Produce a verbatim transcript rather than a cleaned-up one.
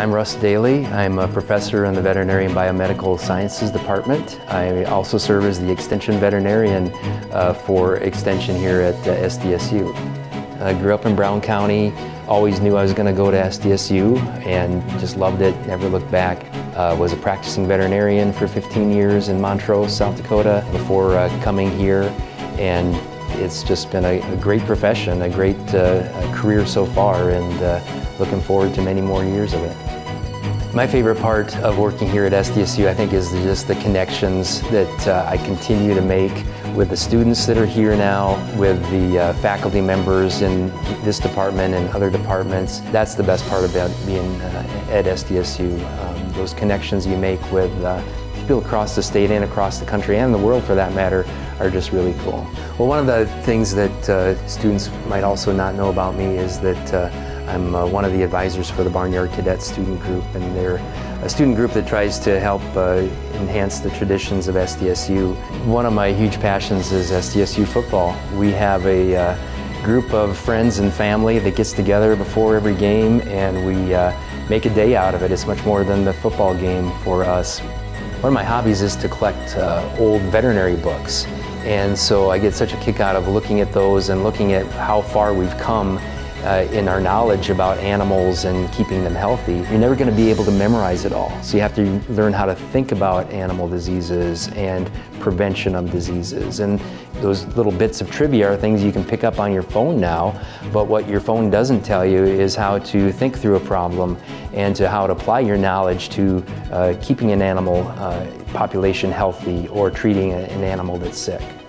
I'm Russ Daly. I'm a professor in the Veterinary and Biomedical Sciences Department. I also serve as the Extension Veterinarian uh, for Extension here at uh, S D S U. I grew up in Brown County, always knew I was going to go to S D S U and just loved it, never looked back. Uh, was a practicing veterinarian for fifteen years in Montrose, South Dakota before uh, coming here, and it's just been a, a great profession, a great uh, career so far, and uh, looking forward to many more years of it. My favorite part of working here at S D S U, I think, is just the connections that uh, I continue to make with the students that are here now, with the uh, faculty members in this department and other departments. That's the best part about being uh, at S D S U. Um, those connections you make with uh, people across the state and across the country and the world, for that matter, are just really cool. Well, one of the things that uh, students might also not know about me is that uh, I'm uh, one of the advisors for the Barnyard Cadet student group, and they're a student group that tries to help uh, enhance the traditions of S D S U. One of my huge passions is S D S U football. We have a uh, group of friends and family that gets together before every game, and we uh, make a day out of it. It's much more than the football game for us. One of my hobbies is to collect uh, old veterinary books, and so I get such a kick out of looking at those and looking at how far we've come Uh, in our knowledge about animals and keeping them healthy. You're never going to be able to memorize it all, so you have to learn how to think about animal diseases and prevention of diseases. And those little bits of trivia are things you can pick up on your phone now, but what your phone doesn't tell you is how to think through a problem and to how to apply your knowledge to uh, keeping an animal uh, population healthy or treating an animal that's sick.